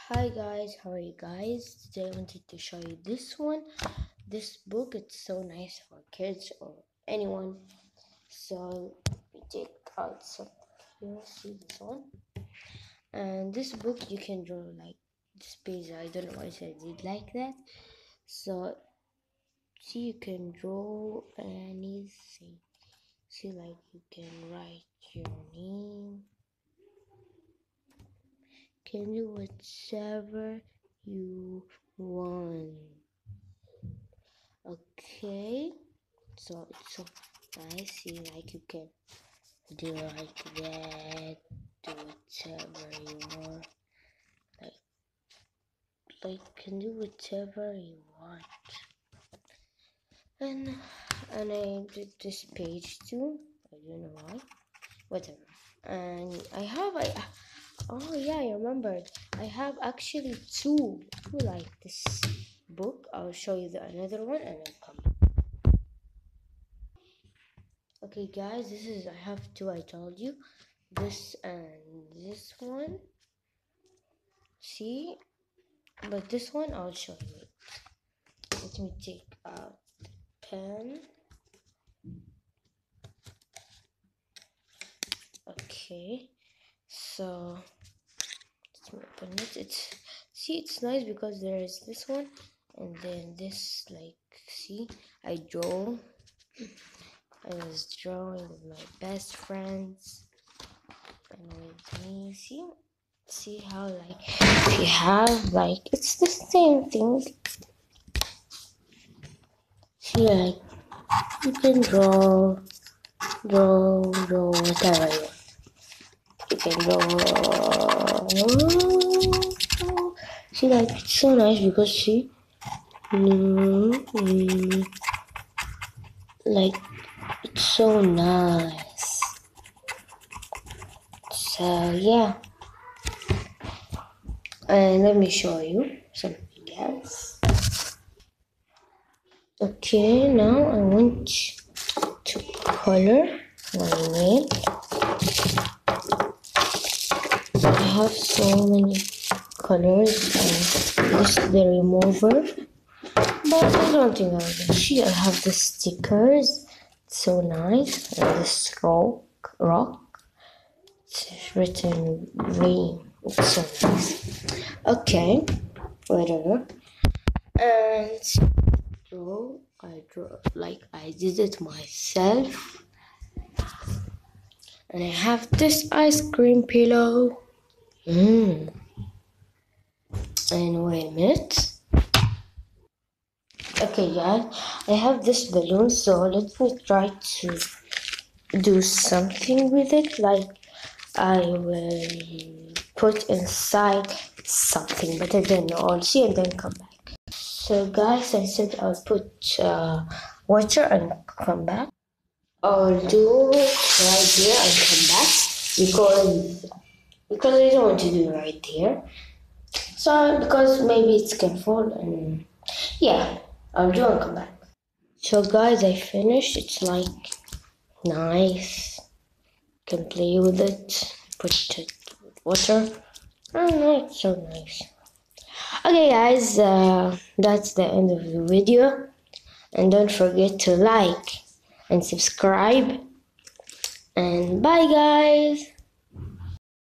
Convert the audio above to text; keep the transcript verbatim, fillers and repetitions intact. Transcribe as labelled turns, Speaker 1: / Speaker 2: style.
Speaker 1: Hi guys, how are you guys? Today I wanted to show you this one. This book, it's so nice for kids or anyone. So we take out some here, see this one. And this book you can draw like this page. I don't know why I did like that. So see, you can draw anything. See, like you can write your name. Can do whatever you want. Okay, so it's so nice. See, like you can do like that, do whatever you want. Like, like can do whatever you want. And and I did this page too. I don't know why. Whatever. And I have I. Oh yeah, I remembered. I have actually two, two like this book. I'll show you the another one and I'll come. Okay guys, this is I have two. I told you this and this one. See, but this one I'll show you. Let me take out the pen. Okay, so let me open it. It's see, it's nice because there is this one and then this. Like, see, I draw. I was drawing with my best friends and with me. See, see how like if you have like it's the same thing. See, like you can draw, draw, draw whatever you want. You can draw. See, like it's so nice because see, mm, mm, like it's so nice. So yeah, and let me show you something else. Okay, now I want to color my nail. I have so many colors and this is the remover, but I don't think I'm gonna see. I have the stickers, it's so nice, and this rock, rock. It's written green. It's so nice. Okay, whatever. And draw. I draw like I did it myself. And I have this ice cream pillow. Mmm. And wait a minute. Okay, guys, I have this balloon, so let me try to do something with it. Like I will put inside something, but I don't know. I'll see and then come back. So, guys, I said I'll put uh, water and come back. I'll do it right here and come back because because I don't want to do it right here. So because maybe it can fall and yeah, I'll do and come back. So guys, I finished. It's like nice. Can play with it. Put it with water. I don't know, it's so nice. Okay guys, uh, that's the end of the video. And don't forget to like and subscribe. And bye guys.